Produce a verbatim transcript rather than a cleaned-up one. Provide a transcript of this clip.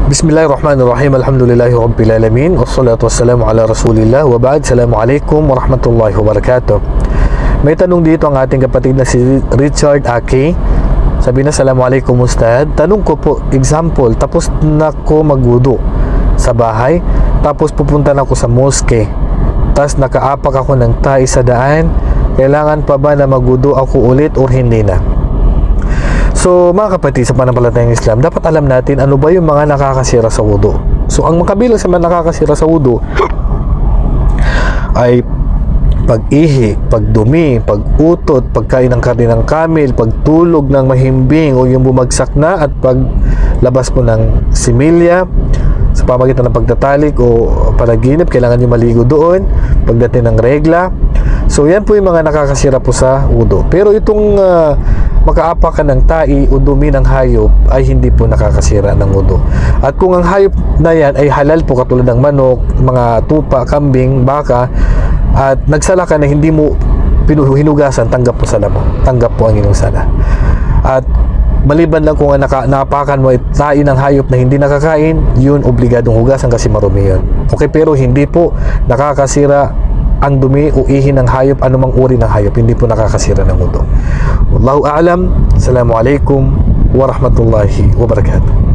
Bismillahirrahmanirrahim. Alhamdulillahi Rabbil Alamin. Wassalatu wassalamu ala Rasulillah. Wa ba'd. Assalamualaikum warahmatullahi wabarakatuh. May tanong dito ang ating kapatid na si Richard Aki. Sabi na, Assalamualaikum Ustad. Tanong ko po, example, tapos na ko magwudu sa bahay, tapos pupunta na ako sa mosque, tapos nakaapak ako ng tahi sa daan, kailangan pa ba na magwudu ako ulit o hindi na? So mga kapatid, sa panampalatayang Islam, dapat alam natin ano ba yung mga nakakasira sa wudu. So ang makabilang sa mga nakakasira sa wudu ay pag-ihi, pagdumi, pag-utot, pagkain ng karne ng kamil, pagtulog ng mahimbing o yung bumagsak na, at paglabas po ng similya sa pamagitan ng pagtatalik o panaginip, kailangan nyo maligo doon, pagdating ng regla. So yan po yung mga nakakasira po sa wudu. Pero itong uh, makaapak ka ng tai o dumi ng hayop ay hindi po nakakasira ng wudu. At kung ang hayop na yan ay halal po, katulad ng manok, mga tupa, kambing, baka, at nagsala ka na hindi mo hinugasan, tanggap po sala mo. Tanggap po ang inyong sala. At maliban lang kung naka, napakan mo tai ng hayop na hindi nakakain, yun obligadong hugasan kasi marumi yun. Okay, pero hindi po nakakasira ang dumi o ihi ng hayop, anumang uri ng hayop, hindi po nakakasira ng wudu. Wallahu a'lam. Assalamualaikum warahmatullahi wabarakatuh.